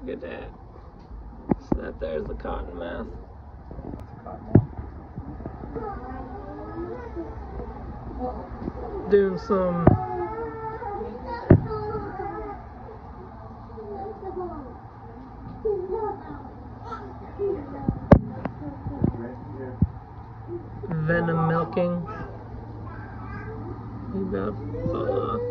Look at that. So that there's the cotton mass. Doing some venom milking. You about to fall off.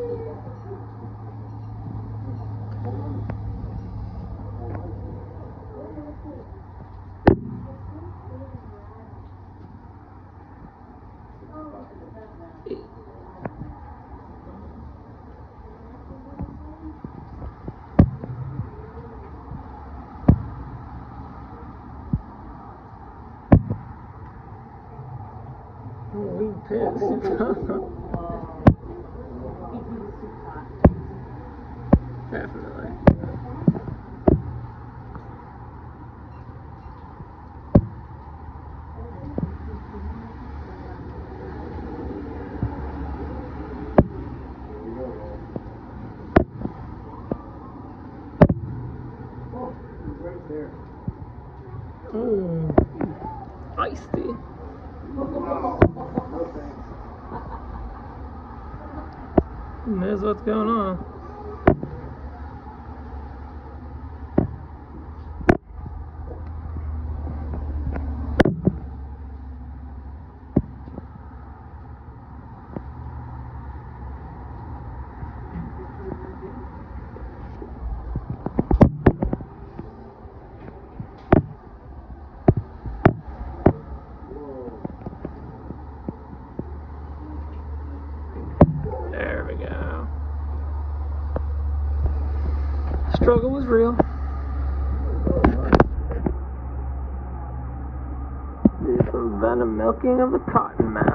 We pissed. Definitely. Right there. Feisty. And there's what's going on. There we go. Struggle was real. Do some venom milking of the cotton mass.